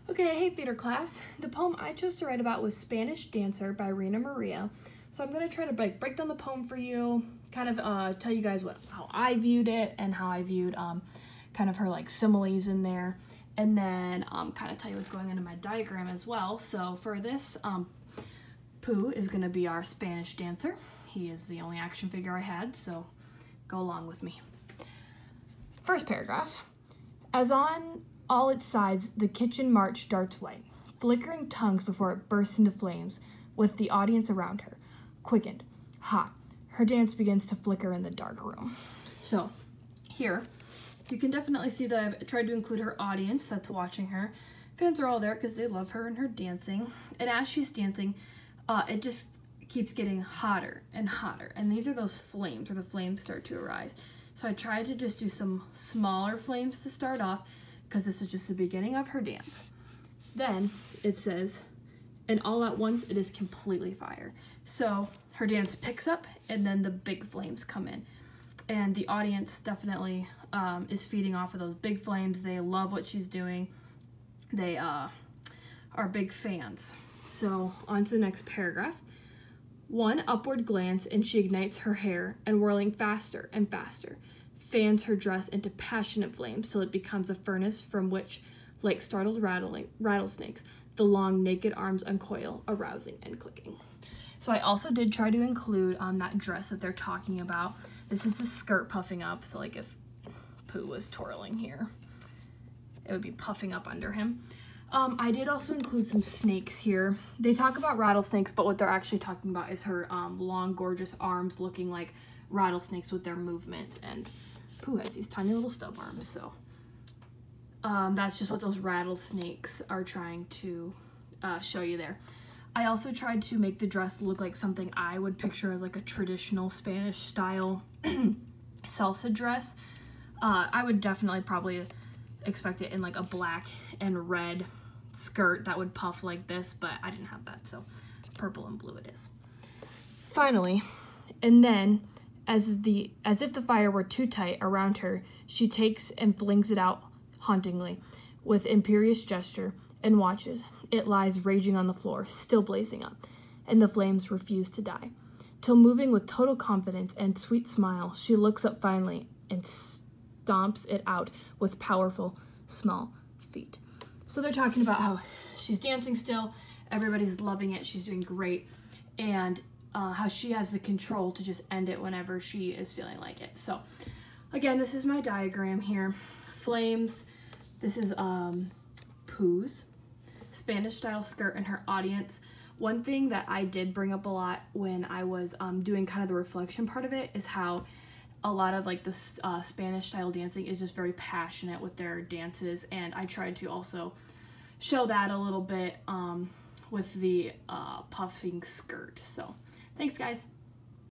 Okay, hey theater class. The poem I chose to write about was Spanish Dancer by Rina Maria. So I'm going to try to break down the poem for you, kind of tell you guys how I viewed it and how I viewed kind of her like similes in there, and then kind of tell you what's going on in my diagram as well. So for this, Pooh is going to be our Spanish dancer. He is the only action figure I had, so go along with me. First paragraph. As on all its sides, the kitchen march darts white, flickering tongues before it bursts into flames, with the audience around her. Quickened, hot, her dance begins to flicker in the dark room. So here, you can definitely see that I've tried to include her audience that's watching her. Fans are all there because they love her and her dancing. And as she's dancing, it just keeps getting hotter and hotter. And these are those flames where the flames start to arise. So I tried to just do some smaller flames to start off, because this is just the beginning of her dance. Then it says, and all at once it is completely fire. So her dance picks up and then the big flames come in. And the audience definitely is feeding off of those big flames. They love what she's doing. They are big fans. So on to the next paragraph. One upward glance and she ignites her hair, and whirling faster and faster, fans her dress into passionate flames till it becomes a furnace from which, like startled rattlesnakes, the long naked arms uncoil, arousing and clicking. So I also did try to include that dress that they're talking about. This is the skirt puffing up, so like if Pooh was twirling here, it would be puffing up under him. I did also include some snakes here. They talk about rattlesnakes, but what they're actually talking about is her long, gorgeous arms looking like rattlesnakes with their movement, and Pooh has these tiny little stub arms, so that's just what those rattlesnakes are trying to show you there. I also tried to make the dress look like something I would picture as like a traditional Spanish style salsa dress. I would definitely probably expect it in like a black and red skirt that would puff like this, but I didn't have that, so purple and blue it is. Finally, and then as if the fire were too tight around her, she takes and flings it out hauntingly with imperious gesture, and watches. It lies raging on the floor, still blazing up, and the flames refuse to die, till moving with total confidence and sweet smile, she looks up finally and stomps it out with powerful small feet. So they're talking about how she's dancing still, everybody's loving it, she's doing great, and how she has the control to just end it whenever she is feeling like it. So again, this is my diagram here. Flames, this is Pooh's Spanish style skirt and her audience. One thing that I did bring up a lot when I was doing kind of the reflection part of it is how a lot of like the Spanish style dancing is just very passionate with their dances, and I tried to also show that a little bit with the puffing skirt. So thanks guys.